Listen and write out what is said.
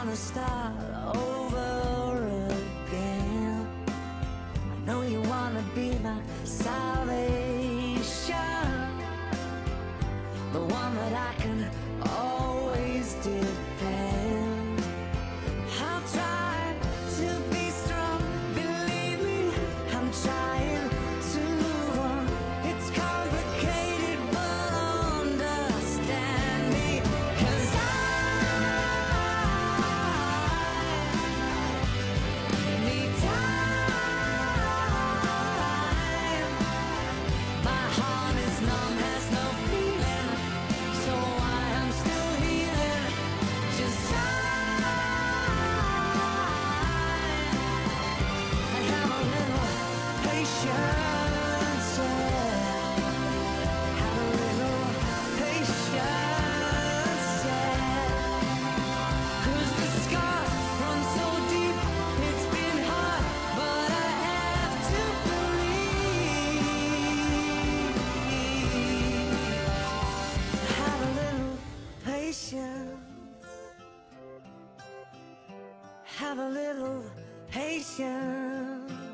wanna start over again. I know you wanna be my salvation, the one that I can always depend. I'll try to be strong, believe me, I'm trying to move on. It's complicated, but understand me, 'cause I need time. My heart is numb, has no feeling, so I am still healing. Just time. I have a little patience, yeah. Have a little patience, yeah. 'Cause the scars run so deep, it's been hard, but I have to believe. Have a little patience. Have a little patience.